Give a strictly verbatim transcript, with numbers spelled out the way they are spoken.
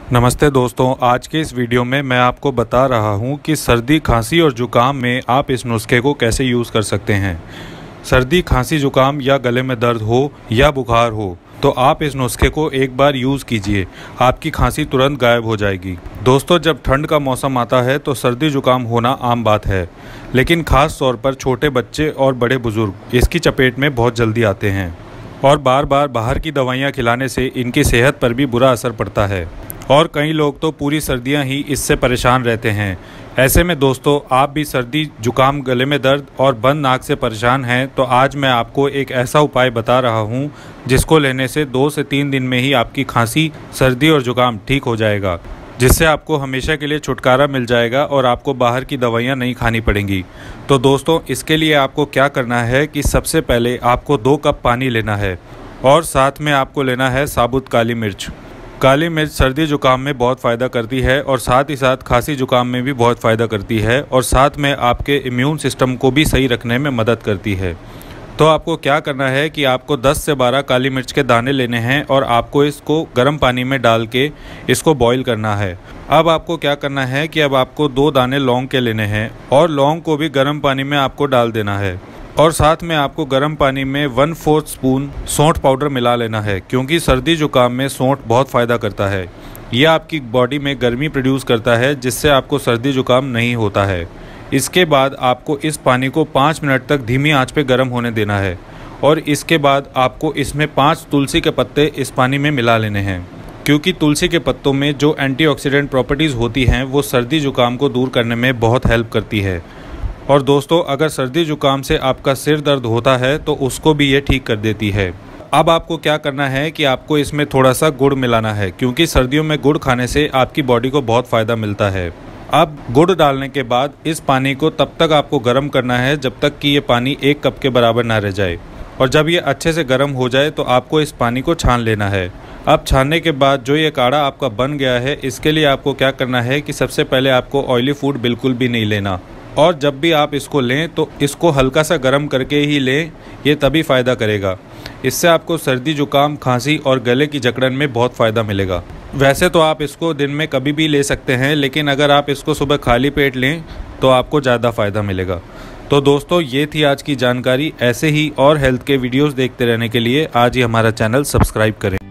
नमस्ते दोस्तों, आज के इस वीडियो में मैं आपको बता रहा हूं कि सर्दी खांसी और ज़ुकाम में आप इस नुस्खे को कैसे यूज़ कर सकते हैं। सर्दी खांसी ज़ुकाम या गले में दर्द हो या बुखार हो तो आप इस नुस्खे को एक बार यूज़ कीजिए, आपकी खांसी तुरंत गायब हो जाएगी। दोस्तों, जब ठंड का मौसम आता है तो सर्दी ज़ुकाम होना आम बात है, लेकिन ख़ास तौर पर छोटे बच्चे और बड़े बुज़ुर्ग इसकी चपेट में बहुत जल्दी आते हैं और बार बार बाहर की दवाइयाँ खिलाने से इनकी सेहत पर भी बुरा असर पड़ता है और कई लोग तो पूरी सर्दियां ही इससे परेशान रहते हैं। ऐसे में दोस्तों, आप भी सर्दी जुकाम, गले में दर्द और बंद नाक से परेशान हैं तो आज मैं आपको एक ऐसा उपाय बता रहा हूं जिसको लेने से दो से तीन दिन में ही आपकी खांसी, सर्दी और जुकाम ठीक हो जाएगा, जिससे आपको हमेशा के लिए छुटकारा मिल जाएगा और आपको बाहर की दवाइयाँ नहीं खानी पड़ेंगी। तो दोस्तों, इसके लिए आपको क्या करना है कि सबसे पहले आपको दो कप पानी लेना है और साथ में आपको लेना है साबुत काली मिर्च। काली मिर्च सर्दी जुकाम में बहुत फ़ायदा करती है और साथ ही साथ खांसी जुकाम में भी बहुत फ़ायदा करती है और साथ में आपके इम्यून सिस्टम को भी सही रखने में मदद करती है। तो आपको क्या करना है कि आपको दस से बारह काली मिर्च के दाने लेने हैं और आपको इसको गर्म पानी में डाल के इसको बॉईल करना है। अब आपको क्या करना है कि अब आपको दो दाने लौंग के लेने हैं और लौंग को भी गर्म पानी में आपको डाल देना है और साथ में आपको गर्म पानी में वन फोर्थ स्पून सौंठ पाउडर मिला लेना है, क्योंकि सर्दी जुकाम में सौंठ बहुत फ़ायदा करता है। यह आपकी बॉडी में गर्मी प्रोड्यूस करता है जिससे आपको सर्दी जुकाम नहीं होता है। इसके बाद आपको इस पानी को पाँच मिनट तक धीमी आंच पे गर्म होने देना है और इसके बाद आपको इसमें पाँच तुलसी के पत्ते इस पानी में मिला लेने हैं, क्योंकि तुलसी के पत्तों में जो एंटीऑक्सीडेंट प्रॉपर्टीज़ होती हैं वो सर्दी जुकाम को दूर करने में बहुत हेल्प करती है। और दोस्तों, अगर सर्दी जुकाम से आपका सिर दर्द होता है तो उसको भी ये ठीक कर देती है। अब आपको क्या करना है कि आपको इसमें थोड़ा सा गुड़ मिलाना है, क्योंकि सर्दियों में गुड़ खाने से आपकी बॉडी को बहुत फ़ायदा मिलता है। अब गुड़ डालने के बाद इस पानी को तब तक आपको गर्म करना है जब तक कि ये पानी एक कप के बराबर ना रह जाए, और जब ये अच्छे से गर्म हो जाए तो आपको इस पानी को छान लेना है। अब छानने के बाद जो ये काढ़ा आपका बन गया है, इसके लिए आपको क्या करना है कि सबसे पहले आपको ऑयली फूड बिल्कुल भी नहीं लेना, और जब भी आप इसको लें तो इसको हल्का सा गर्म करके ही लें, ये तभी फ़ायदा करेगा। इससे आपको सर्दी जुकाम, खांसी और गले की जकड़न में बहुत फ़ायदा मिलेगा। वैसे तो आप इसको दिन में कभी भी ले सकते हैं, लेकिन अगर आप इसको सुबह खाली पेट लें तो आपको ज़्यादा फ़ायदा मिलेगा। तो दोस्तों, ये थी आज की जानकारी। ऐसे ही और हेल्थ के वीडियोज़ देखते रहने के लिए आज ही हमारा चैनल सब्सक्राइब करें।